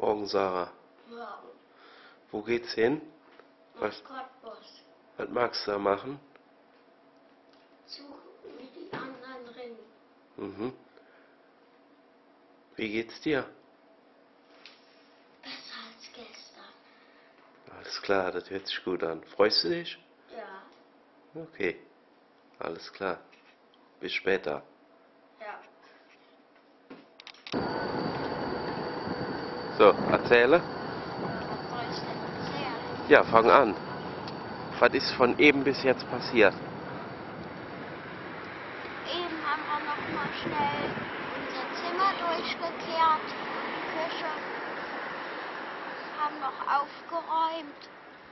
Morgen, Sarah. Morgen. Wo geht's hin? Nach Cottbus. Was magst du da machen? Suchen wie die anderen Rennen. Mhm. Wie geht's dir? Besser als gestern. Alles klar, das hört sich gut an. Freust du dich? Ja. Okay. Alles klar. Bis später. Ja. So, erzähle. Was soll ich denn erzählen? Ja, fang an. Was ist von eben bis jetzt passiert? Eben haben wir noch mal schnell unser Zimmer durchgekehrt, die Küche, haben noch aufgeräumt.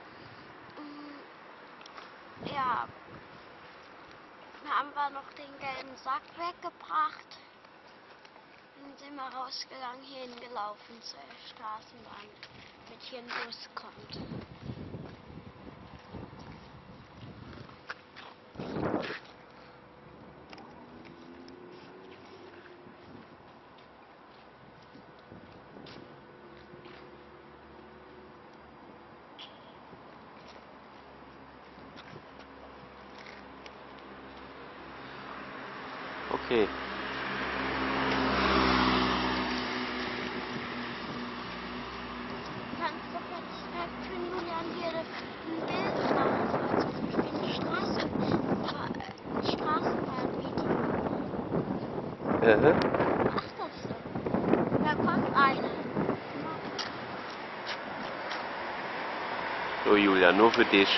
Ja, dann haben wir noch den gelben Sack weggebracht. Dann sind wir rausgegangen, hier hingelaufen zur Straßenbahn, damit hier ein Bus kommt. Okay. Kannst doch jetzt direkt für Julian hier ein Bild machen, also zum Beispiel ein Straßenbahnvideo. Mach das so. Da kommt einer. So, Julia, nur für dich.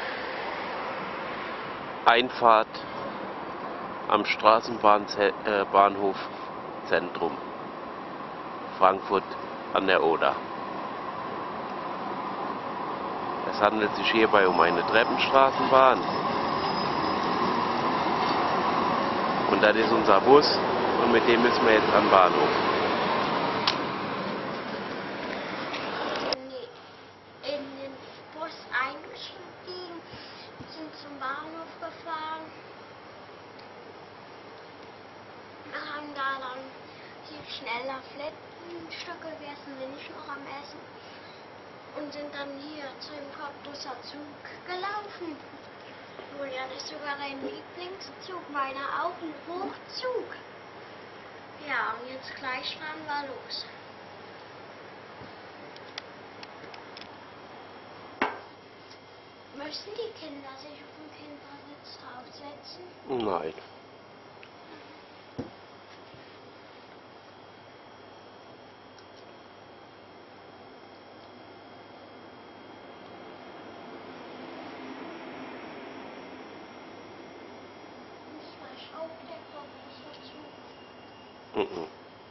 Einfahrt am Straßenbahnhof Zentrum. Frankfurt an der Oder. Es handelt sich hierbei um eine Treppenstraßenbahn. Und das ist unser Bus und mit dem müssen wir jetzt am Bahnhof. In den Bus eingestiegen, sind zum Bahnhof gefahren. Wir haben da dann hier schneller Flattenstücke gegessen, bin ich noch am Essen. Und sind dann hier zu dem Cottbuser Zug gelaufen. Julian ist sogar sein Lieblingszug, meiner auch, ein Hochzug. Ja, und jetzt gleich fahren wir los. Müssen die Kinder sich auf den Kindersitz draufsetzen? Nein. Aufdecker, großer Zug. Mhm.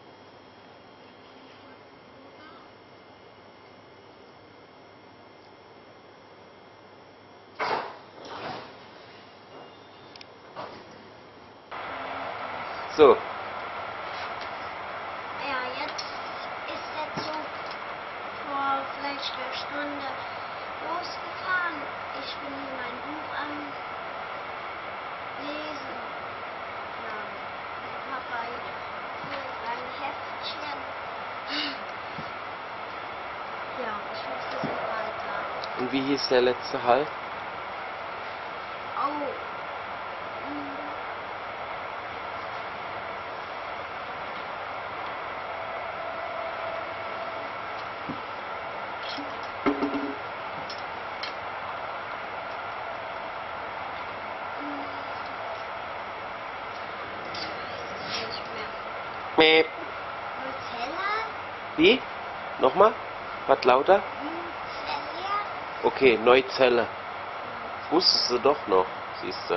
So. Ja, jetzt ist der Zug vor vielleicht einer Stunde losgefahren. Ich bin hier mein Buch am Lesen. Ja, der Papa hier sein Heftchen. Ja, ich muss das jetzt weiter. Und wie hieß der letzte Halt? Oh. Mäh. Nutella? Wie? Nochmal? Was lauter? Nutella? Okay, Neuzelle. Wusstest du doch noch, siehst du. Ja.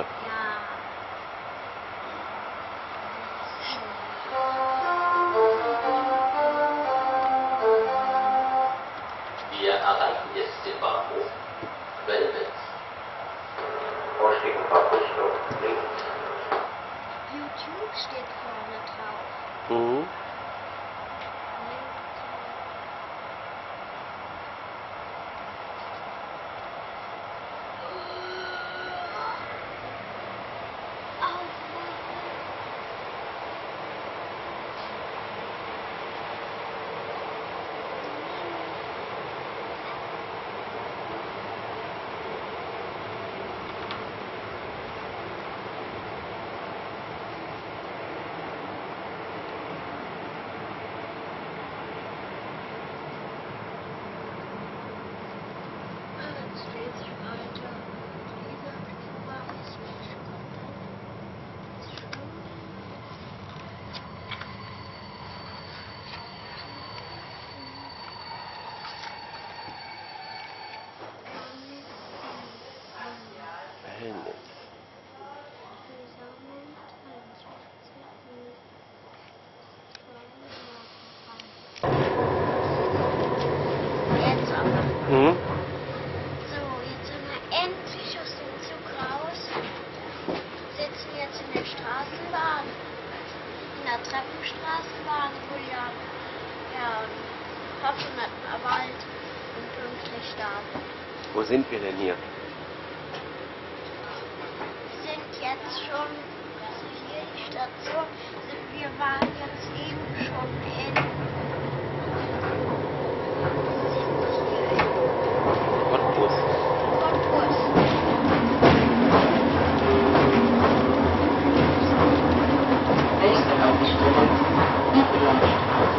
Wir erreichen jetzt den Bahnhof Welwitz. Ausstieg Fahrtrichtung links. YouTube steht vorne drauf. Mhm. Mhm. So, jetzt sind wir endlich aus dem Zug raus. Sitzen jetzt in der Straßenbahn. In der Treppenstraßenbahn, wo ja Hoffenheim Wald und pünktlich starten. Wo sind wir denn hier? Wir sind jetzt schon, das ist hier die Station, wir waren jetzt eben schon in Cottbus. Cottbus. Nächste Haltestelle, Niederlandstraße.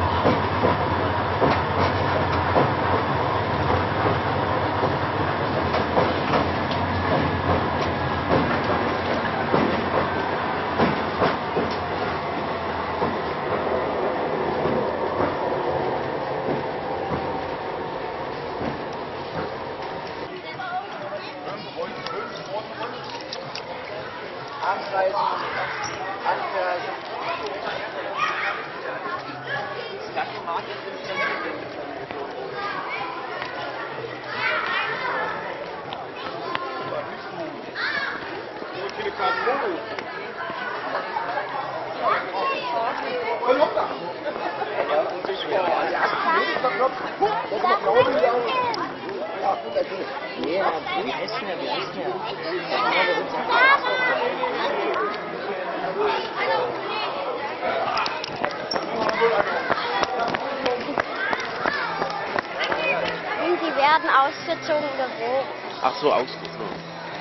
Und die werden ausgezogen gewogen. Ach so, ausgezogen.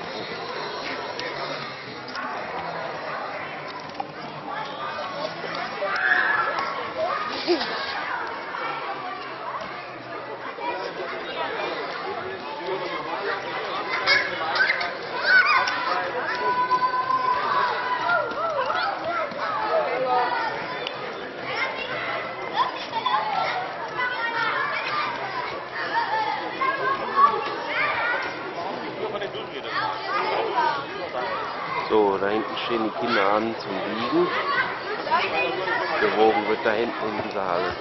So, da hinten stehen die Kinder an zum Wiegen. Gewogen wird da hinten in dieser Halle.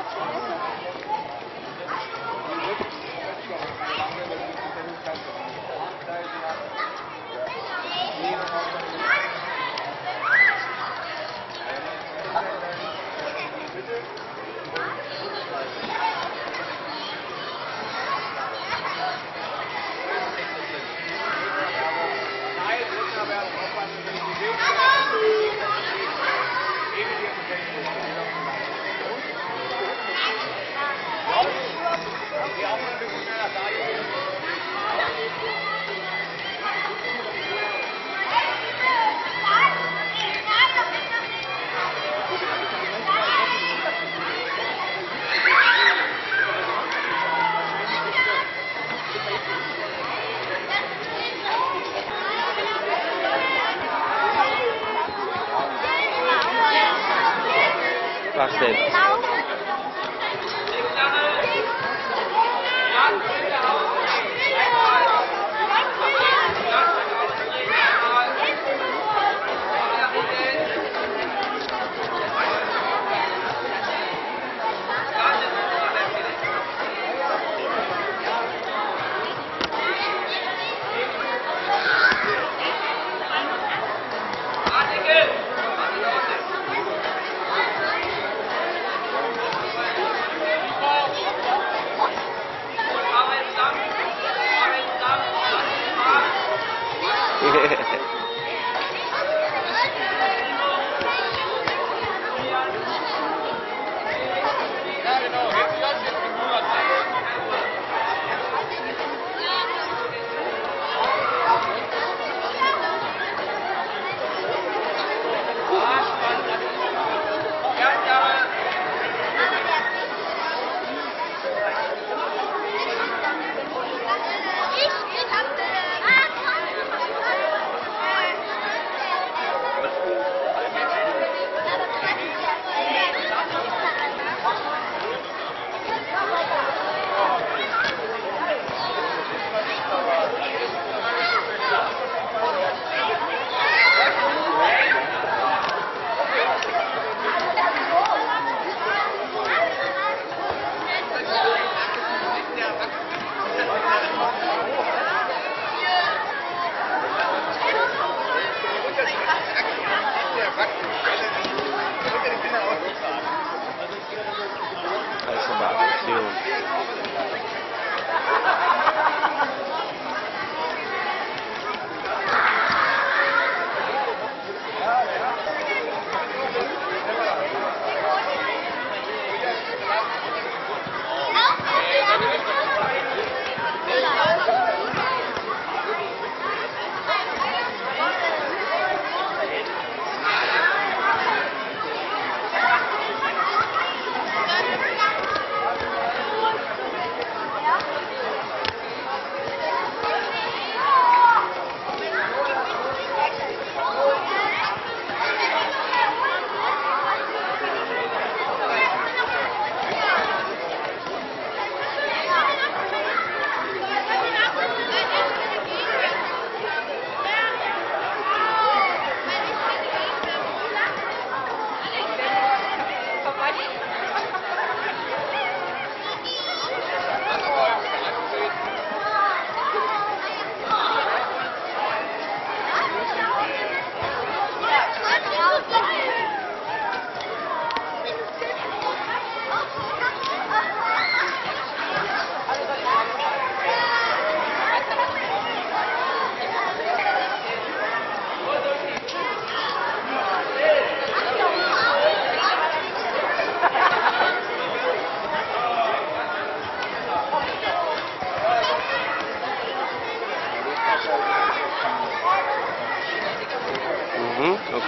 Was denn?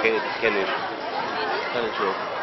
kenne ich. Keine Joke.